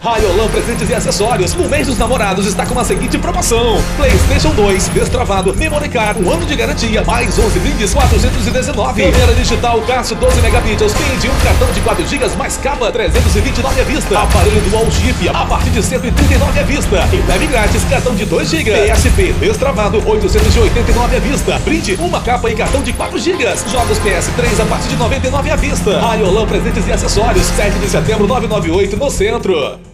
Raiolan Presentes e Acessórios, no mês dos namorados, está com a seguinte promoção: PlayStation 2, destravado, Memory Card, 1 ano de garantia, mais 11 brindes, 419. Câmera digital Cássio 12 megapixels, Pente, um cartão de 4 GB mais capa, 329 à vista. Aparelho Dual Chip, a partir de 139 à vista. E leve grátis, cartão de 2 GB. PSP, destravado, 889 à vista. Brinde, uma capa e cartão de 4 GB. Jogos PS3 a partir de 99 à vista. Raiolan Presentes e Acessórios, 7 de setembro, 998, no centro.